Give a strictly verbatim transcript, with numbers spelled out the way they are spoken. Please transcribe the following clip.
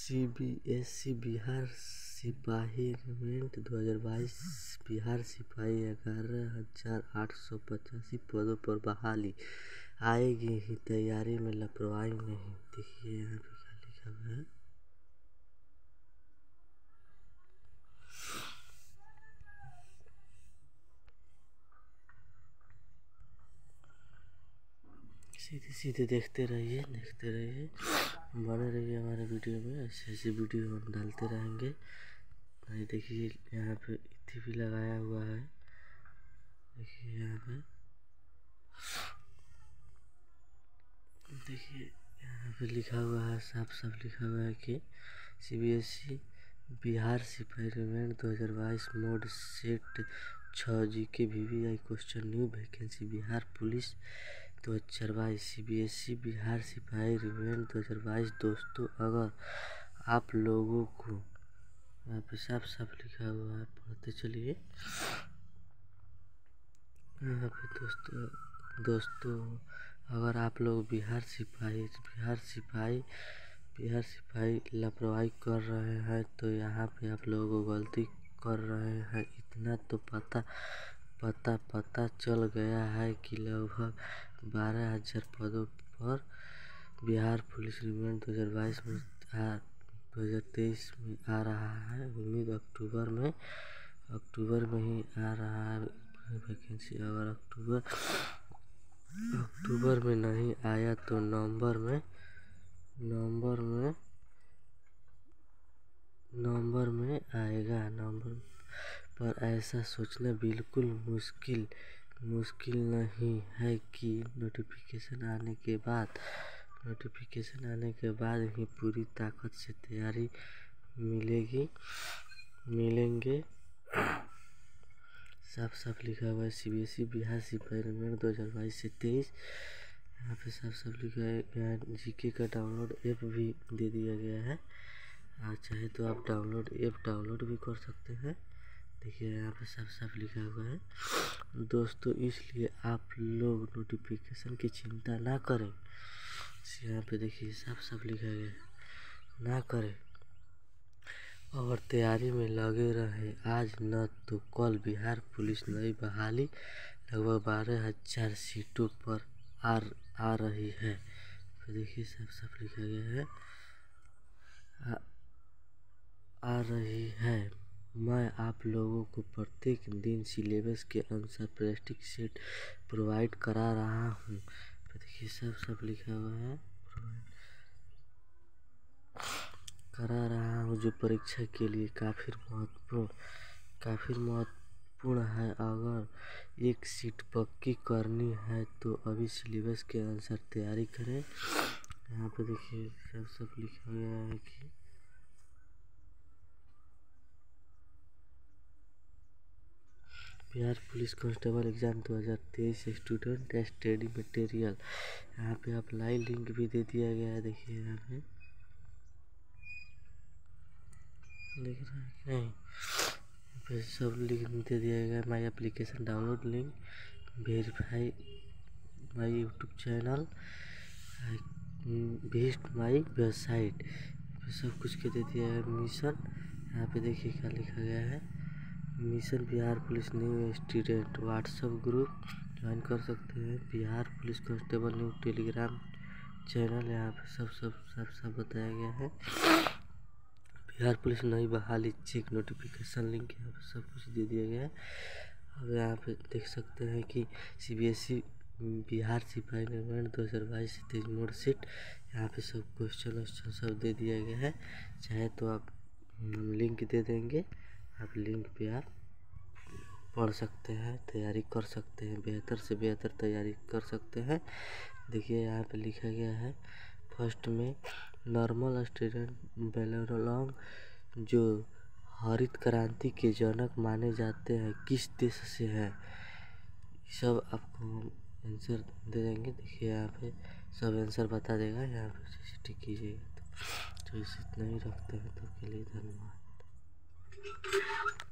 CBSE Bihar सिपाही recruitment दो हज़ार बाईस बिहार सिपाही ग्यारह हजार आठ सौ पचासी पदों पर बहाली आएगी ही, तैयारी में लापरवाही नहीं। देखिए यहाँ पे क्या लिखा हुआ है। सीधे सीधे देखते रहिए देखते रहिए बने रहिए हमारे वीडियो में। ऐसे ऐसे वीडियो हम डालते रहेंगे। भाई देखिए यहाँ पे इति भी लगाया हुआ है। देखिए यहाँ पे देखिए यहाँ पे लिखा हुआ है, साफ साफ लिखा हुआ है कि सीबीएसई बिहार सिपाही रिक्रूटमेंट दो हज़ार बाईस मोड सेट छः G K VVI question new vacancy Bihar police दो हज़ार बाईस सीबीएसई बिहार सिपाही रिक्रूटमेंट दो हज़ार बाईस। दोस्तों अगर आप लोगों को यहाँ पे साफ साफ लिखा हुआ है, पढ़ते चलिए। यहाँ पे दोस्तों दोस्तों अगर आप लोग बिहार सिपाही बिहार सिपाही बिहार सिपाही लापरवाही कर रहे हैं तो यहाँ पे आप लोगों को गलती कर रहे हैं। इतना तो पता पता पता चल गया है कि लगभग बारह हजार पदों पर बिहार पुलिस रिक्रूटमेंट दो हज़ार बाईस में दो हज़ार तेईस में आ रहा है। उम्मीद अक्टूबर में अक्टूबर में ही आ रहा है वैकेंसी। अगर अक्टूबर अक्टूबर में नहीं आया तो नवंबर में नवंबर में नवंबर में आएगा। नवंबर पर ऐसा सोचना बिल्कुल मुश्किल मुश्किल नहीं है कि नोटिफिकेशन आने के बाद नोटिफिकेशन आने के बाद ही पूरी ताकत से तैयारी मिलेगी मिलेंगे। साफ साफ लिखा हुआ है सीबीएसई बिहार सिपाही रिक्रूटमेंट दो हज़ार बाईस से तेईस। यहाँ पे साफ साफ लिखा है। यहाँ जीके का डाउनलोड ऐप भी दे दिया गया है। आप चाहे तो आप डाउनलोड ऐप डाउनलोड भी कर सकते हैं। देखिए यहाँ पे साफ साफ लिखा हुआ है। दोस्तों इसलिए आप लोग नोटिफिकेशन की चिंता ना करें। यहाँ पे देखिए साफ साफ लिखा गया है, ना करें और तैयारी में लगे रहे। आज न तो कल बिहार पुलिस नई बहाली लगभग बारह हजार सीटों पर आ आ रही है। तो देखिए साफ साफ लिखा गया है, आ, आ रही है। मैं आप लोगों को प्रत्येक दिन सिलेबस के अनुसार प्रैक्टिस सेट प्रोवाइड करा रहा हूँ। तो देखिए साफ साफ लिखा हुआ है, करा रहा हूँ जो परीक्षा के लिए काफ़ी महत्वपूर्ण काफ़ी महत्वपूर्ण है। अगर एक सीट पक्की करनी है तो अभी सिलेबस के अनुसार तैयारी करें। यहाँ पे देखिए सब सब लिखा गया है कि बिहार पुलिस कांस्टेबल एग्जाम दो हज़ार तेईस स्टूडेंट स्टडी मटेरियल। यहाँ पे अप्लाई लिंक भी दे दिया गया है। देखिए यहाँ पे लिख रहा है कि नहीं, पे सब लिंक दे दिया गया। My application download link, verify my YouTube channel, visit my website, सब कुछ के दे दिया है। मिशन यहाँ पे देखिए क्या लिखा गया है, mission Bihar police new student WhatsApp group join कर सकते हैं। Bihar police constable new Telegram channel, यहाँ पे सब सब सब सब बताया गया है। बिहार पुलिस नई बहाली चेक नोटिफिकेशन लिंक, यहाँ पे सब कुछ दे दिया गया है। अब यहाँ पे देख सकते हैं कि सीबीएसई बिहार सिपाही रिक्रूटमेंट दो हज़ार बाईस से तेईस मोड सेट, यहाँ पे सब क्वेश्चन वोश्चन सब दे दिया गया है। चाहे तो आप लिंक दे देंगे, आप लिंक पे आप पढ़ सकते हैं, तैयारी कर सकते हैं, बेहतर से बेहतर तैयारी कर सकते हैं। देखिए यहाँ पे लिखा गया है फर्स्ट में नॉर्मल स्टूडेंट बेलोरलॉन्ग जो हरित क्रांति के जनक माने जाते हैं किस देश से है, सब आपको आंसर दे देंगे। देखिए यहाँ पे सब आंसर बता देगा। यहाँ पे जैसे टिक कीजिएगा तो, तो इसे इतना ही रखते हैं। तो के लिए धन्यवाद।